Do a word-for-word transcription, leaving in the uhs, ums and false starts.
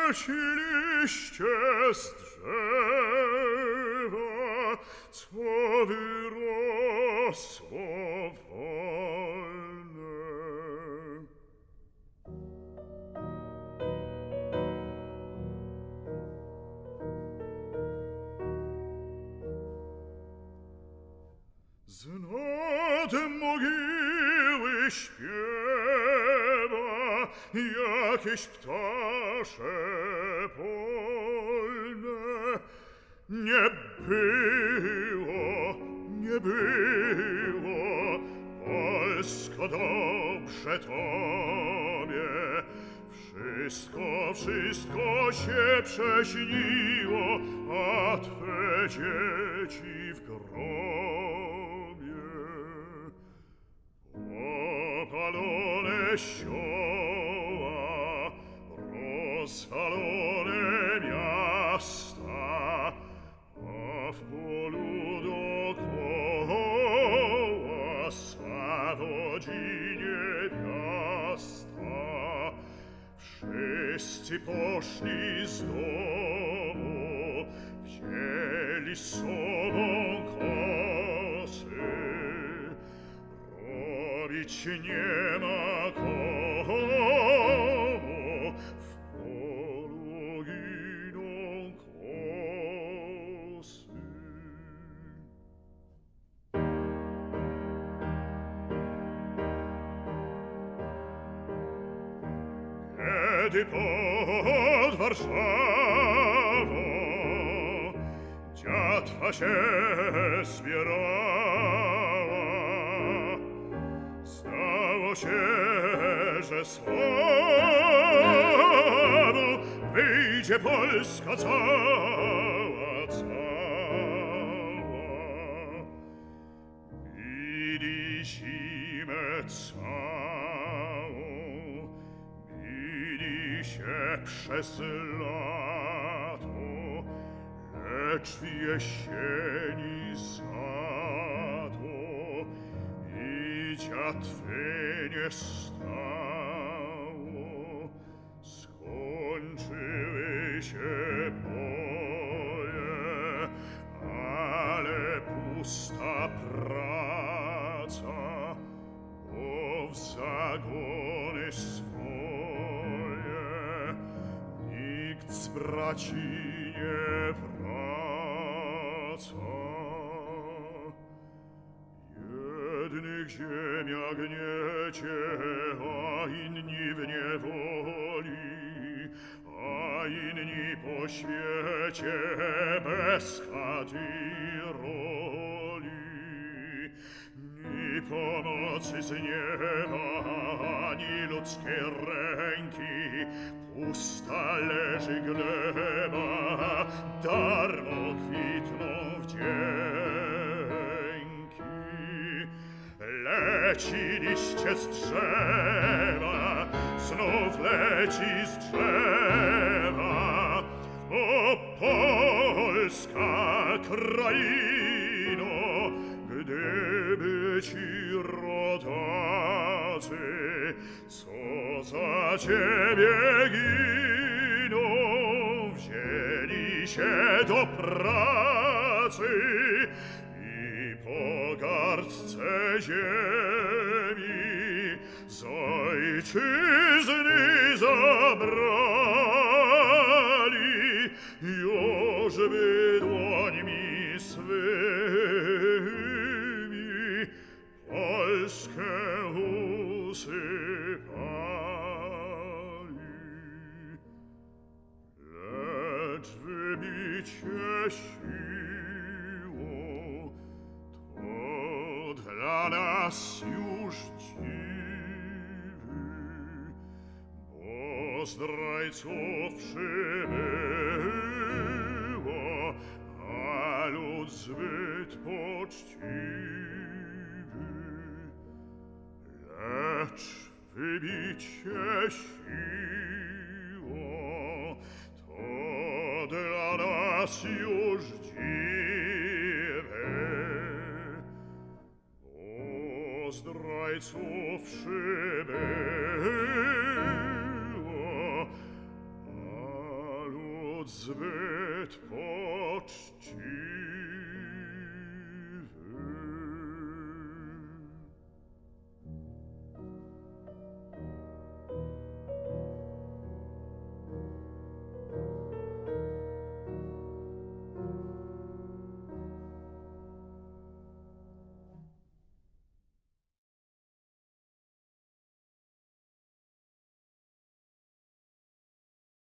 leci liście z drzewa, co wyrosło wolne. Z nad mogiły śpiewa jakieś ptasze polne. Nie było, nie było, Polsko, dobrze tobie. Wszystko, wszystko się prześniło, a twe dzieci w grobie. Opalone sioła, rozwalone miasta, a w polu dokoła zawodzi niewiasta. Wszyscy poszli z domu, wzięli z sobą kosy. Robić nie ma komu, w polu giną kosy. Kiedy pod Warszawą dziatwa się zbierała, stało się, że sławą wyjdzie Polska cała, cała. Widzimy całą, widzi się przez lato, lecz w jesieni za to i dziatwy nie stało. Skończyły się boje, ale pusta praca, bo w zagony swoje nikt z braci nie wraca. Jednych ziemia gniecie, a inni w niewoli, a inni po świecie bez chaty i roli. Ni pomocy z nieba, ani ludzkie ręki, pusta leży gleba, darmo kwitną wdzięki. Leci liście z drzewa, znów leci z drzewa, o Polska kraino, gdyby ci rodacy, co za ciebie giną, wzięli się do pracy i po garstce ziemi z ojczyzny zabrali, już by dłońmi swymi Polskę usypali. Lecz wybicie siłą to dla nas już dziwy, bo zdrajców przybyło, a lud zbyt poczciwy. Lecz wybicie siłą to dla nas już dziwy, bo zdrajców przybyło, a zbyt